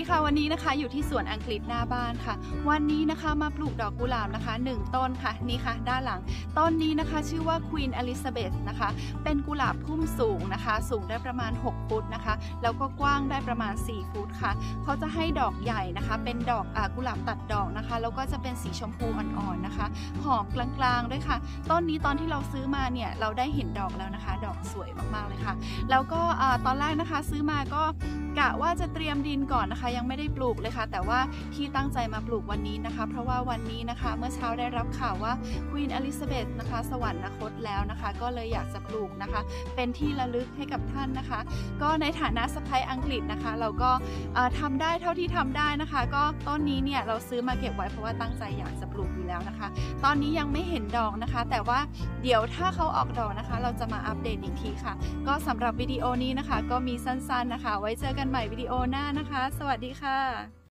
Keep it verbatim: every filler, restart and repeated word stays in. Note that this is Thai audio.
ดีค่ะวันนี้นะคะอยู่ที่สวนอังกฤษหน้าบ้านค่ะวันนี้นะคะมาปลูกดอกกุหลาบนะคะหนึ่งต้นค่ะนี่ค่ะด้านหลังต้นนี้นะคะชื่อว่า Queen Elizabeth นะคะเป็นกุหลาบพุ่มสูงนะคะสูงได้ประมาณหกฟุตนะคะแล้วก็กว้างได้ประมาณสี่ฟุตค่ะเขาจะให้ดอกใหญ่นะคะเป็นดอกอ่ากุหลาบตัดดอกนะคะแล้วก็จะเป็นสีชมพูอ่อนๆนะคะหอมกลางๆด้วยค่ะต้นนี้ตอนที่เราซื้อมาเนี่ยเราได้เห็นดอกแล้วนะคะดอกสวยมากๆเลยค่ะแล้วก็อ่าตอนแรกนะคะซื้อมาก็กะว่าจะเตรียมดินก่อนนะคะยังไม่ได้ปลูกเลยค่ะแต่ว่าที่ตั้งใจมาปลูกวันนี้นะคะเพราะว่าวันนี้นะคะเมื่อเช้าได้รับข่าวว่า Queen Elizabeth นะคะสวรรคตแล้วนะคะก็เลยอยากจะปลูกนะคะเป็นที่ระลึกให้กับท่านนะคะก็ในฐานะสะใภ้อังกฤษนะคะเราก็ทำได้เท่าที่ทำได้นะคะก็ต้นนี้เนี่ยเราซื้อมาเก็บไว้เพราะว่าตั้งใจอยากจะปลูกอยู่แล้วนะคะตอนนี้ยังไม่เห็นดอกนะคะแต่ว่าเดี๋ยวถ้าเขาออกดอกนะคะเราจะมาอัปเดตอีกทีค่ะก็สำหรับวิดีโอนี้นะคะก็มีสั้นๆนะคะไว้เจอกันใหม่วิดีโอหน้านะคะสวัสดีค่ะ